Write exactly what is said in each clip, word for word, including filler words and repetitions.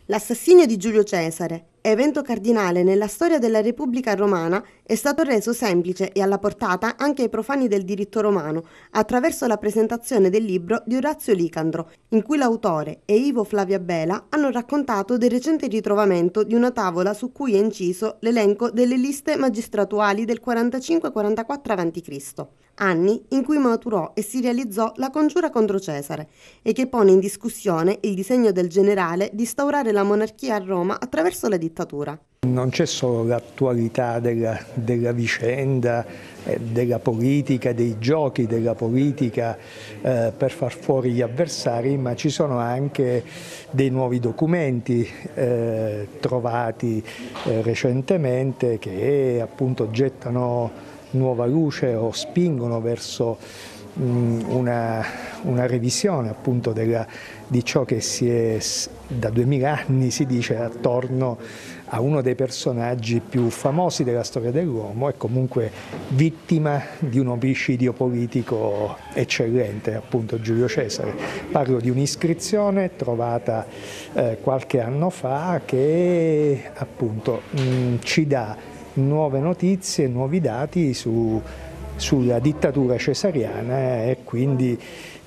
L'assassinio di Giulio Cesare, evento cardinale nella storia della Repubblica Romana, è stato reso semplice e alla portata anche ai profani del diritto romano attraverso la presentazione del libro di Orazio Licandro, in cui l'autore e Ivo Flavia Bela hanno raccontato del recente ritrovamento di una tavola su cui è inciso l'elenco delle liste magistratuali del quarantacinque quarantaquattro avanti Cristo, anni in cui maturò e si realizzò la congiura contro Cesare e che pone in discussione il disegno del generale di instaurare la monarchia a Roma attraverso la dittatura. Non c'è solo l'attualità della, della vicenda, eh, della politica, dei giochi della politica eh, per far fuori gli avversari, ma ci sono anche dei nuovi documenti eh, trovati eh, recentemente che appunto gettano nuova luce o spingono verso mh, una, una revisione appunto della, di ciò che si è da duemila anni si dice attorno a uno dei personaggi più famosi della storia dell'uomo e comunque vittima di un omicidio politico eccellente, appunto Giulio Cesare. Parlo di un'iscrizione trovata eh, qualche anno fa che appunto mh, ci dà nuove notizie, nuovi dati su, sulla dittatura cesariana e quindi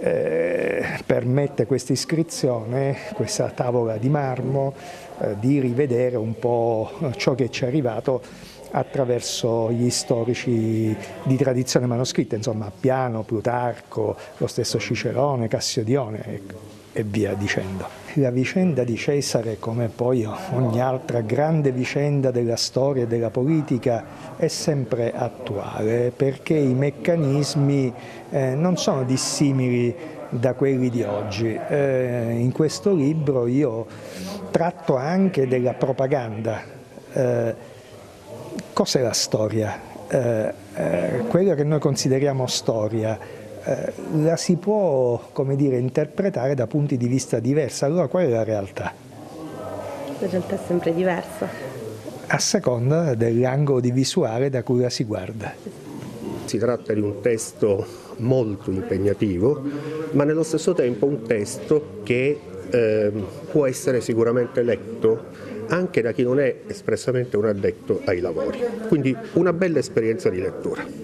eh, permette questa iscrizione, questa tavola di marmo, eh, di rivedere un po' ciò che ci è arrivato attraverso gli storici di tradizione manoscritta, insomma Appiano, Plutarco, lo stesso Cicerone, Cassiodione e, e via dicendo. La vicenda di Cesare, come poi ogni altra grande vicenda della storia e della politica, è sempre attuale perché i meccanismi eh, non sono dissimili da quelli di oggi. Eh, in questo libro io tratto anche della propaganda. Eh, cos'è la storia? Eh, eh, quella che noi consideriamo storia Eh, la si può, come dire, interpretare da punti di vista diversi. Allora qual è la realtà? La realtà è sempre diversa. A seconda dell'angolo di visuale da cui la si guarda. Si tratta di un testo molto impegnativo, ma nello stesso tempo un testo che eh, può essere sicuramente letto anche da chi non è espressamente un addetto ai lavori. Quindi una bella esperienza di lettura.